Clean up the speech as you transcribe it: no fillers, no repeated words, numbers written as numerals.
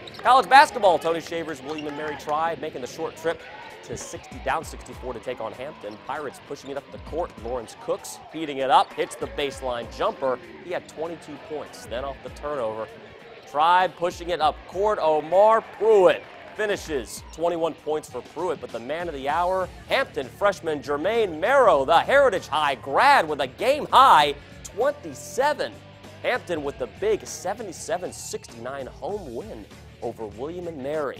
College basketball, Tony Shaver's William & Mary tried making the short trip to down 64 to take on Hampton. Pirates pushing it up the court. Lawrence Cooks heating it up, hits the baseline jumper. He had 22 points. Then off the turnover, tried pushing it up court. Omar Pruitt finishes 21 points for Pruitt, but the man of the hour, Hampton freshman Jermaine Marrow, the Heritage High grad with a game-high 27. Hampton with the big 77-69 home win over William & Mary.